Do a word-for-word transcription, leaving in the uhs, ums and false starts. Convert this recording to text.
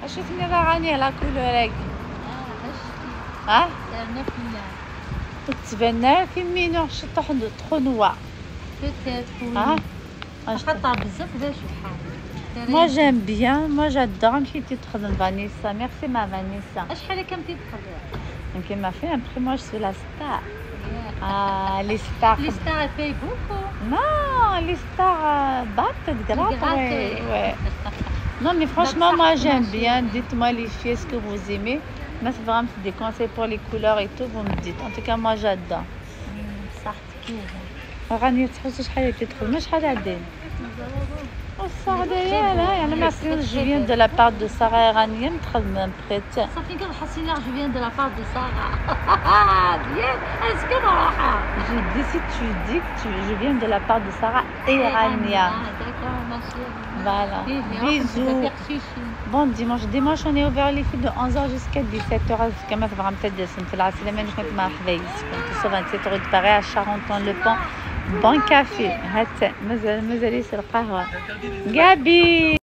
شوفني راه غاني على كولورك. اه ها درنا فينا تبان في مينو شطح trop noir. peut-être oui. ها خاطر بزاف باش شحال. Moi j'aime bien, moi j'adore مشيتي تخدم Vanessa. Merci ma Vanessa. شحال كنتي تخدم؟ Donc elle m'a fait un prix, moi je suis la star. Ah, les stars. Les stars elles payent beaucoup. Non, les stars euh, battent gratte. Gratte, Ouais, oui. ouais. Non mais franchement ça, moi c'est j'aime marché. bien. Dites-moi les filles ce que vous aimez. Moi c'est vraiment des conseils pour les couleurs et tout, vous me dites. En tout cas moi j'adore. صحتك كيف؟ راني تحوسي شحال تدخل ما شحال عدين. الصار ديالها يعني merci je viens de la part de Sarah Iranienne تخدم prête. صافي كان حسينا جو فيان دو لا بار دو سارة. بيان اسكو نروحها. Je dis si tu dis que tu, je viens de la part de Sarah Irania. Ah d'accord ma chérie. Voilà. Bisous. Bon dimanche, dimanche on est ouvert les filles de onze heures jusqu'à dix-sept heures. كما تبغى متدسم في العسلامة اللي كنت مع حبايبي. كنت سو vingt-sept rue de Paris à Charenton-le-Pont. Bon café. هات مازال مازال يسرق قهوة. Gabi.